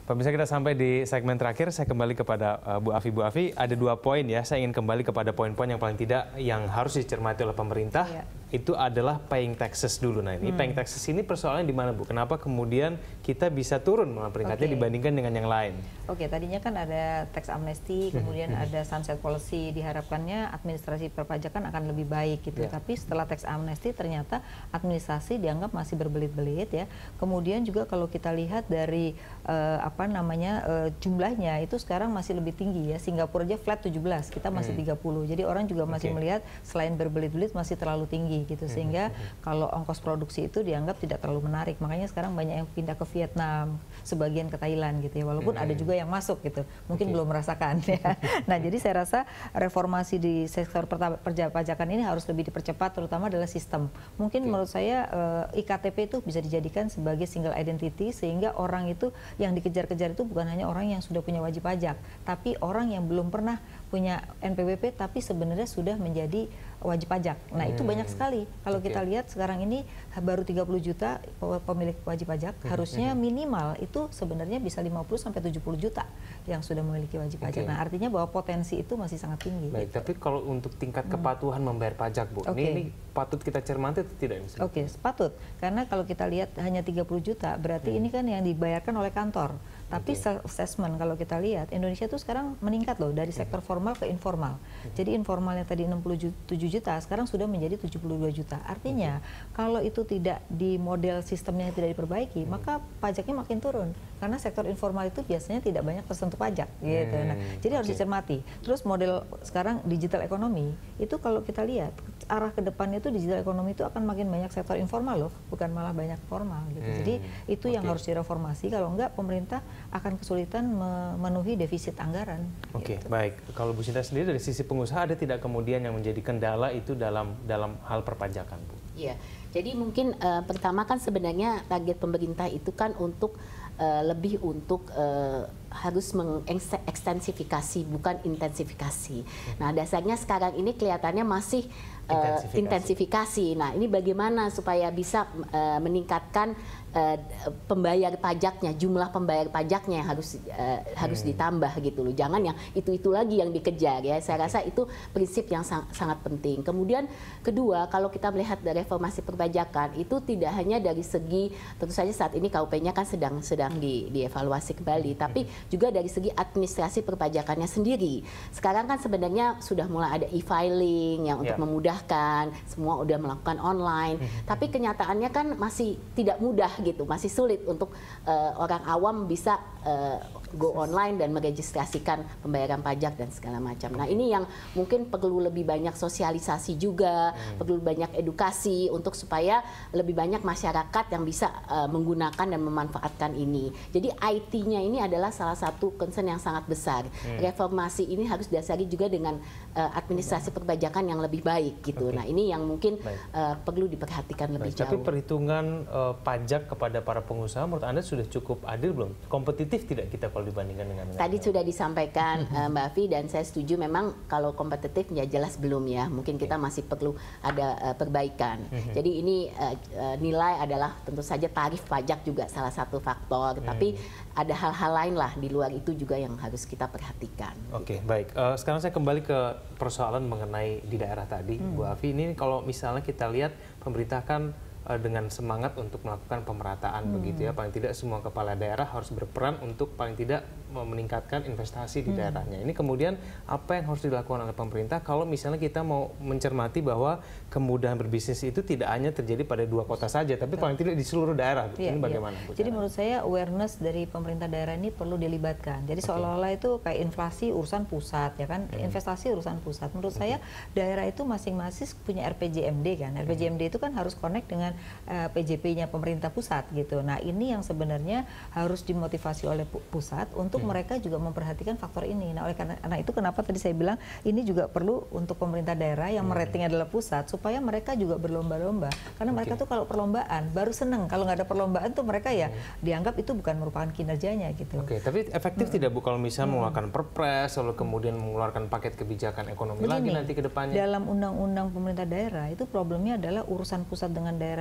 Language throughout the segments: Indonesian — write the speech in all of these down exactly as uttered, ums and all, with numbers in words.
Pemirsa, kita sampai di segmen terakhir. Saya kembali kepada uh, Bu Afi. Bu Afi, ada dua poin ya. Saya ingin kembali kepada poin-poin yang paling tidak yang harus dicermati oleh pemerintah. Iya. Itu adalah paying taxes dulu. Nah, ini hmm. paying taxes ini persoalannya di mana, Bu? Kenapa kemudian kita bisa turun malah peringkatnya okay. dibandingkan dengan yang lain? Oke, okay, tadinya kan ada tax amnesty, kemudian hmm. ada sunset policy. Diharapkannya administrasi perpajakan akan lebih baik gitu. Yeah. Tapi setelah tax amnesty ternyata administrasi dianggap masih berbelit-belit ya. Kemudian juga kalau kita lihat dari uh, apa namanya uh, jumlahnya itu sekarang masih lebih tinggi ya. Singapura aja flat tujuh belas, kita masih hmm. tiga puluh. Jadi orang juga masih okay. melihat selain berbelit-belit masih terlalu tinggi gitu, sehingga hmm. kalau ongkos produksi itu dianggap tidak terlalu menarik. Makanya sekarang banyak yang pindah ke Vietnam, sebagian ke Thailand gitu ya. Walaupun hmm. ada juga yang masuk gitu, mungkin okay. belum merasakan ya. Nah, jadi saya rasa reformasi di sektor perpajakan ini harus lebih dipercepat, terutama adalah sistem. Mungkin okay. menurut saya uh, I K T P itu bisa dijadikan sebagai single identity, sehingga orang itu yang dikejar-kejar itu bukan hanya orang yang sudah punya wajib pajak, tapi orang yang belum pernah punya N P W P tapi sebenarnya sudah menjadi wajib pajak. Nah, hmm. itu banyak sekali. Kalau okay. kita lihat sekarang ini baru tiga puluh juta pemilik wajib pajak, hmm. harusnya minimal itu sebenarnya bisa lima puluh sampai tujuh puluh juta yang sudah memiliki wajib pajak. Okay. Nah, artinya bahwa potensi itu masih sangat tinggi. Baik, gitu. Tapi kalau untuk tingkat kepatuhan hmm. membayar pajak, Bu, okay. ini, ini patut kita cermati atau tidak? Oke, okay, patut. Karena kalau kita lihat hanya tiga puluh juta, berarti hmm. ini kan yang dibayarkan oleh kantor. Tapi okay. self-assessment kalau kita lihat, Indonesia itu sekarang meningkat loh dari sektor formal ke informal. Jadi informalnya tadi enam puluh tujuh juta, sekarang sudah menjadi tujuh puluh dua juta. Artinya okay. kalau itu tidak di model sistemnya tidak diperbaiki, hmm. maka pajaknya makin turun. Karena sektor informal itu biasanya tidak banyak tersentuh pajak. Gitu. Nah, hmm. jadi okay. harus dicermati. Terus model sekarang digital ekonomi, itu kalau kita lihat, arah ke depannya itu digital ekonomi itu akan makin banyak sektor informal loh, bukan malah banyak formal. Gitu. Hmm. Jadi itu okay. yang harus direformasi, kalau enggak pemerintah akan kesulitan memenuhi defisit anggaran. Oke, okay, gitu. Baik. Kalau Bu Sinta sendiri dari sisi pengusaha ada tidak kemudian yang menjadi kendala itu dalam dalam hal perpajakan, Bu? Iya. Jadi mungkin uh, pertama kan sebenarnya target pemerintah itu kan untuk uh, lebih untuk uh, harus mengekstensifikasi bukan intensifikasi. Nah, dasarnya sekarang ini kelihatannya masih uh, intensifikasi. intensifikasi. Nah, ini bagaimana supaya bisa uh, meningkatkan uh, pembayar pajaknya, jumlah pembayar pajaknya harus uh, hmm. harus ditambah gitu loh. Jangan yang itu-itu lagi yang dikejar ya. Saya rasa itu prinsip yang sang, sangat penting. Kemudian kedua, kalau kita melihat dari reformasi perpajakan itu tidak hanya dari segi tentu saja saat ini K U P-nya kan sedang sedang di, dievaluasi kembali, tapi juga dari segi administrasi perpajakannya sendiri. Sekarang kan sebenarnya sudah mulai ada e-filing yang untuk yeah. memudahkan, semua udah melakukan online. Mm-hmm. Tapi kenyataannya kan masih tidak mudah gitu, masih sulit untuk uh, orang awam bisa uh, go online dan meregistrasikan pembayaran pajak dan segala macam. Nah, ini yang mungkin perlu lebih banyak sosialisasi juga, hmm. perlu banyak edukasi untuk supaya lebih banyak masyarakat yang bisa uh, menggunakan dan memanfaatkan ini. Jadi I T-nya ini adalah salah satu concern yang sangat besar. Hmm. Reformasi ini harus dasari juga dengan uh, administrasi perpajakan yang lebih baik gitu. Okay. Nah, ini yang mungkin uh, perlu diperhatikan lebih Baik. jauh. Tapi perhitungan uh, pajak kepada para pengusaha menurut Anda sudah cukup adil belum? Kompetitif tidak kita kalau dibandingkan dengan, dengan tadi sudah disampaikan uh, Mbak Afi, dan saya setuju memang kalau kompetitif ya jelas belum ya, mungkin kita masih perlu ada uh, perbaikan. Jadi ini uh, uh, nilai adalah tentu saja tarif pajak juga salah satu faktor, hmm. tapi ada hal-hal lain lah di luar itu juga yang harus kita perhatikan. Oke, gitu. Baik. Uh, sekarang saya kembali ke persoalan mengenai di daerah tadi, hmm. Bu Afi. Ini kalau misalnya kita lihat pemerintah kan dengan semangat untuk melakukan pemerataan hmm. begitu ya, paling tidak semua kepala daerah harus berperan untuk paling tidak meningkatkan investasi di hmm. daerahnya. Ini kemudian apa yang harus dilakukan oleh pemerintah kalau misalnya kita mau mencermati bahwa kemudahan berbisnis itu tidak hanya terjadi pada dua kota saja, tapi paling tidak di seluruh daerah. Ya, ini bagaimana? Ya. Jadi menurut saya awareness dari pemerintah daerah ini perlu dilibatkan. Jadi okay. seolah-olah itu kayak inflasi urusan pusat ya kan, hmm. investasi urusan pusat. Menurut okay. saya daerah itu masing-masing punya R P J M D kan. R P J M D hmm. itu kan harus connect dengan uh, P J P-nya pemerintah pusat gitu. Nah, ini yang sebenarnya harus dimotivasi oleh pu pusat untuk hmm. mereka juga memperhatikan faktor ini. Nah, oleh karena, karena itu kenapa tadi saya bilang ini juga perlu untuk pemerintah daerah yang hmm. merating adalah pusat supaya mereka juga berlomba-lomba. Karena okay. mereka tuh kalau perlombaan baru seneng. Kalau nggak ada perlombaan tuh mereka ya hmm. dianggap itu bukan merupakan kinerjanya gitu. Oke, okay. Tapi efektif hmm. tidak Bu kalau misalnya hmm. mengeluarkan perpres lalu kemudian mengeluarkan paket kebijakan ekonomi Begini, lagi nanti ke depannya? Dalam undang-undang pemerintah daerah itu problemnya adalah urusan pusat dengan daerah itu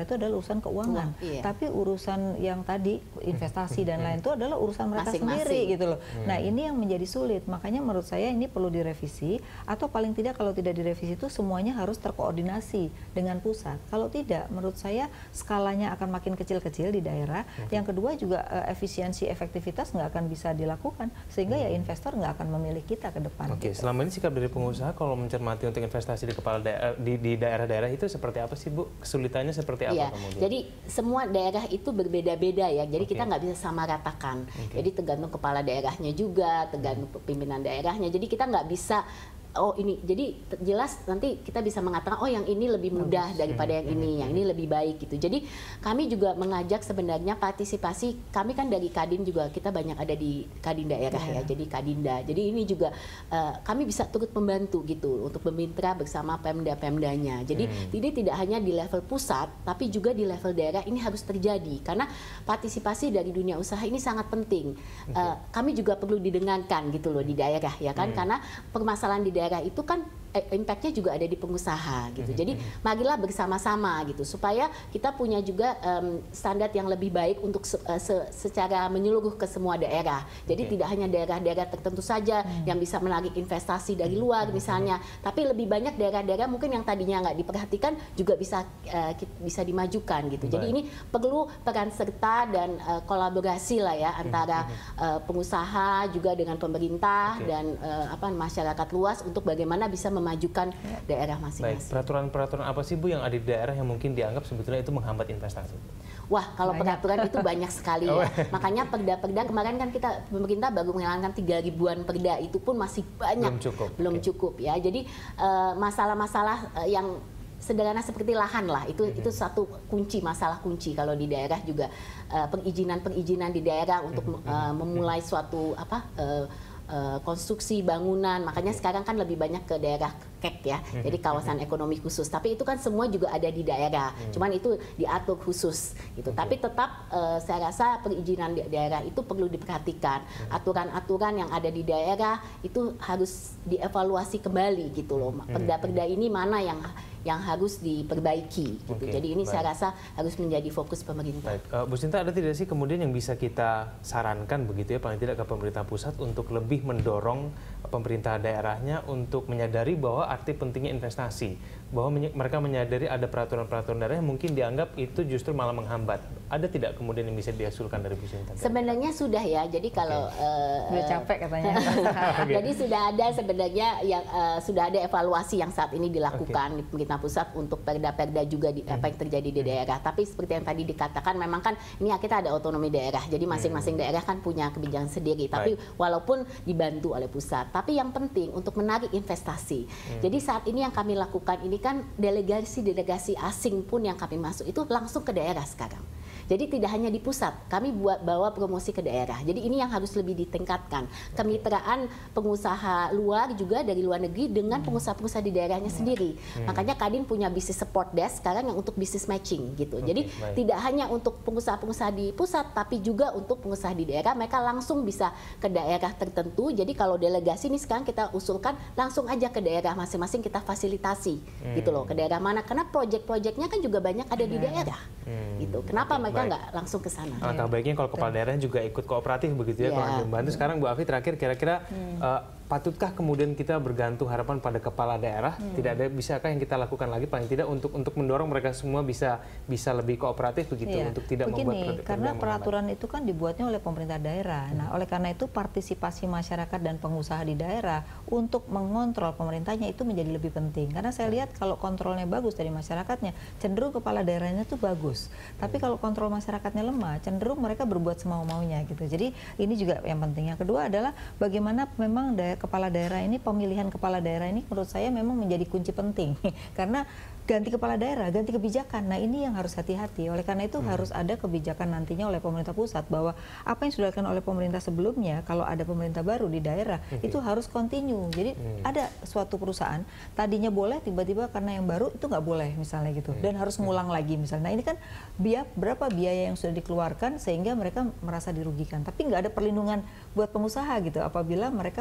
itu adalah urusan keuangan. Uang, iya. Tapi urusan yang tadi investasi dan lain itu adalah urusan mereka Masing-masing. sendiri gitu loh. Hmm. Nah, ini yang menjadi sulit. Makanya menurut saya ini perlu direvisi, atau paling tidak kalau tidak direvisi itu semuanya harus terkoordinasi dengan pusat. Kalau tidak, menurut saya skalanya akan makin kecil-kecil di daerah. Hmm. Yang kedua juga uh, efisiensi efektivitas nggak akan bisa dilakukan, sehingga ya investor nggak akan memilih kita ke depan. Oke, gitu. selama ini sikap dari pengusaha kalau mencermati untuk investasi di kepala daerah, di, di daerah-daerah itu seperti apa sih Bu? Kesulitannya seperti apa Iya, kemudian? jadi semua daerah itu berbeda-beda ya. Jadi Oke. kita nggak bisa sama ratakan. Oke. Jadi tergantung kepala daerahnya juga, tergantung pimpinan daerahnya. Jadi kita nggak bisa oh ini, jadi jelas nanti kita bisa mengatakan oh yang ini lebih mudah daripada yang ini, yang ini lebih baik gitu. Jadi kami juga mengajak sebenarnya partisipasi, kami kan dari Kadin juga kita banyak ada di Kadin daerah ya, jadi Kadinda. Jadi ini juga uh, kami bisa turut membantu gitu untuk bermitra bersama Pemda-Pemdanya. Jadi Hmm. ini tidak hanya di level pusat, tapi juga di level daerah ini harus terjadi karena partisipasi dari dunia usaha ini sangat penting. Uh, kami juga perlu didengarkan gitu loh di daerah ya kan, Hmm. karena permasalahan di daerah itu kan eh, impact-nya juga ada di pengusaha gitu. Jadi marilah bersama-sama gitu supaya kita punya juga um, standar yang lebih baik untuk se uh, se secara menyeluruh ke semua daerah. Jadi Okay. tidak hanya daerah-daerah tertentu saja hmm. yang bisa menarik investasi dari luar misalnya, tapi lebih banyak daerah-daerah mungkin yang tadinya nggak diperhatikan juga bisa uh, bisa dimajukan gitu. Jadi Baik. ini perlu peran serta dan uh, kolaborasi lah ya antara uh, pengusaha juga dengan pemerintah Okay. dan uh, apa masyarakat luas untuk bagaimana bisa memajukan daerah Baik, masing-masing. peraturan-peraturan apa sih Bu yang ada di daerah yang mungkin dianggap sebetulnya itu menghambat investasi? Wah, kalau Banyak. peraturan itu banyak sekali Oh. ya. Makanya perda-perda kemarin kan kita pemerintah baru menghilangkan tiga ribuan perda, itu pun masih banyak. Belum cukup. Belum Oke. cukup ya. Jadi eh, masalah-masalah eh, yang sederhana seperti lahan lah, itu Mm-hmm. itu satu kunci, masalah kunci kalau di daerah juga eh, perizinan-perizinan di daerah untuk Mm-hmm. eh, memulai suatu apa eh, eh, konstruksi bangunan. Makanya sekarang kan lebih banyak ke daerah K E K ya, jadi kawasan ekonomi khusus. Tapi itu kan semua juga ada di daerah, cuman itu diatur khusus gitu. Tapi tetap eh, saya rasa perizinan di daerah itu perlu diperhatikan. Aturan-aturan yang ada di daerah itu harus dievaluasi kembali gitu loh. Perda-perda ini mana yang yang harus diperbaiki gitu. Oke, Jadi ini baik. saya rasa harus menjadi fokus pemerintah. Baik, uh, Bu Sinta, ada tidak sih kemudian yang bisa kita sarankan begitu ya, paling tidak ke pemerintah pusat untuk lebih mendorong pemerintah daerahnya untuk menyadari bahwa arti pentingnya investasi, bahwa menye mereka menyadari ada peraturan-peraturan daerah yang mungkin dianggap itu justru malah menghambat. Ada tidak kemudian yang bisa dihasilkan dari Bu Sinta? Sebenarnya sudah ya. Jadi kalau eh, Udah eh, capek katanya. Jadi sudah ada sebenarnya yang uh, sudah ada evaluasi yang saat ini dilakukan di pemerintah pusat untuk perda-perda juga di, apa yang terjadi di daerah. Tapi seperti yang tadi dikatakan, memang kan ini kita ada otonomi daerah. Jadi masing-masing daerah kan punya kebijakan sendiri. Tapi walaupun dibantu oleh pusat. Tapi yang penting untuk menarik investasi. Jadi saat ini yang kami lakukan ini kan delegasi-delegasi asing pun yang kami masuk itu langsung ke daerah sekarang. Jadi tidak hanya di pusat, kami buat bawa promosi ke daerah. Jadi ini yang harus lebih ditingkatkan. Kemitraan pengusaha luar juga dari luar negeri dengan pengusaha-pengusaha di daerahnya sendiri. Makanya Kadin punya bisnis support desk sekarang yang untuk bisnis matching gitu. Jadi baik. tidak hanya untuk pengusaha-pengusaha di pusat, tapi juga untuk pengusaha di daerah. Mereka langsung bisa ke daerah tertentu. Jadi kalau delegasi ini sekarang kita usulkan langsung aja ke daerah masing-masing, kita fasilitasi gitu loh ke daerah mana. Karena proyek-proyeknya kan juga banyak ada di daerah. Hmm. Gitu. Kenapa Oke, mereka baik. nggak langsung ke sana? Alangkah baiknya kalau kepala daerah juga ikut kooperatif begitu ya, Iya. kalau membantu. Sekarang Bu Afi, terakhir kira-kira uh, patutkah kemudian kita bergantung harapan pada kepala daerah? Tidak ada, bisakah yang kita lakukan lagi paling tidak untuk untuk mendorong mereka semua bisa bisa lebih kooperatif begitu, Iya. untuk tidak Begini, membuat perda- karena perda- peraturan itu kan dibuatnya oleh pemerintah daerah. Nah, oleh karena itu partisipasi masyarakat dan pengusaha di daerah untuk mengontrol pemerintahnya itu menjadi lebih penting. Karena saya lihat kalau kontrolnya bagus dari masyarakatnya, cenderung kepala daerahnya itu bagus. Tapi kalau kontrol masyarakatnya lemah, cenderung mereka berbuat semau-maunya gitu. Jadi ini juga yang penting. Yang kedua adalah bagaimana memang daerah, kepala daerah ini, pemilihan kepala daerah ini menurut saya memang menjadi kunci penting. Karena ganti kepala daerah, ganti kebijakan. Nah, ini yang harus hati-hati. Oleh karena itu hmm. harus ada kebijakan nantinya oleh pemerintah pusat bahwa apa yang sudah dilakukan oleh pemerintah sebelumnya, kalau ada pemerintah baru di daerah, okay. itu harus continue. Jadi hmm. ada suatu perusahaan tadinya boleh, tiba-tiba karena yang baru itu nggak boleh misalnya gitu, hmm. dan harus ngulang hmm. lagi misalnya. Nah, ini kan biaya, berapa biaya yang sudah dikeluarkan sehingga mereka merasa dirugikan. Tapi nggak ada perlindungan buat pengusaha gitu apabila mereka merasa dirugikan.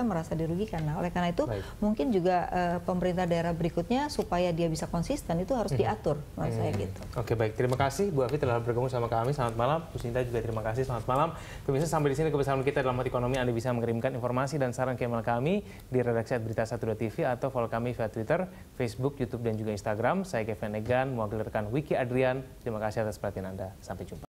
dirugikan. Nah, oleh karena itu Baik. mungkin juga uh, pemerintah daerah berikutnya supaya dia bisa konsisten itu harus diatur, menurut saya gitu. Oke, baik. Terima kasih Bu Afi telah bergabung sama kami. Selamat malam. Bu Sinta juga terima kasih. Selamat malam. Pemirsa, sampai di sini kebesaran kita dalam Hot Ekonomi. Anda bisa mengirimkan informasi dan saran ke email kami di redaksi at berita satu dot t v atau follow kami via Twitter, Facebook, YouTube, dan juga Instagram. Saya Kevin Egan, mewakili rekan Wiki Adrian. Terima kasih atas perhatian Anda. Sampai jumpa.